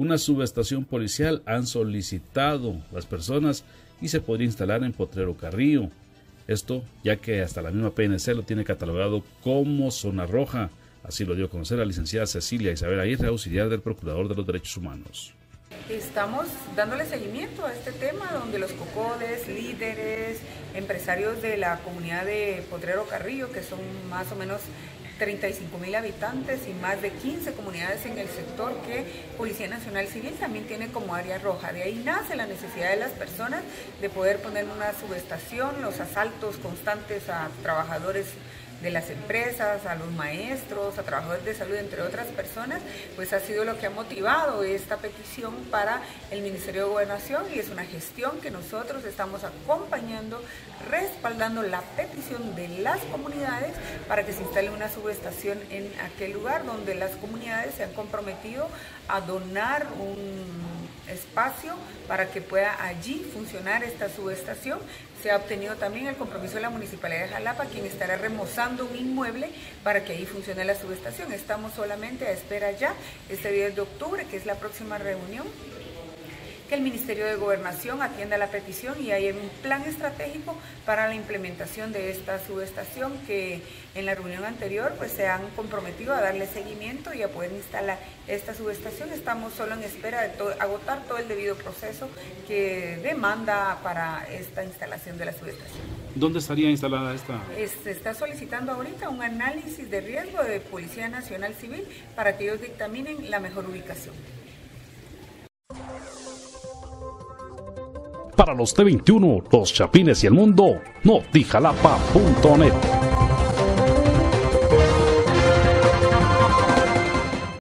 una subestación policial han solicitado las personas y se podría instalar en Potrero Carrillo. Esto ya que hasta la misma PNC lo tiene catalogado como zona roja. Así lo dio a conocer la licenciada Cecilia Isabel Aguirre, auxiliar del Procurador de los Derechos Humanos. Estamos dándole seguimiento a este tema donde los cocodes, líderes, empresarios de la comunidad de Potrero Carrillo, que son más o menos 35.000 habitantes y más de 15 comunidades en el sector que Policía Nacional Civil también tiene como área roja. De ahí nace la necesidad de las personas de poder poner una subestación, los asaltos constantes a trabajadores de las empresas, a los maestros, a trabajadores de salud, entre otras personas, pues ha sido lo que ha motivado esta petición para el Ministerio de Gobernación y es una gestión que nosotros estamos acompañando, respaldando la petición de las comunidades para que se instale una subestación en aquel lugar donde las comunidades se han comprometido a donar un espacio para que pueda allí funcionar esta subestación. Se ha obtenido también el compromiso de la Municipalidad de Jalapa, quien estará remozando un inmueble para que ahí funcione la subestación. Estamos solamente a espera ya, este 10 de octubre, que es la próxima reunión, que el Ministerio de Gobernación atienda la petición y hay un plan estratégico para la implementación de esta subestación que en la reunión anterior pues se han comprometido a darle seguimiento y a poder instalar esta subestación. Estamos solo en espera de agotar todo el debido proceso que demanda para esta instalación de la subestación. ¿Dónde estaría instalada esta? Se está solicitando ahorita un análisis de riesgo de Policía Nacional Civil para que ellos dictaminen la mejor ubicación. Para los T21, los Chapines y el mundo, notijalapa.net.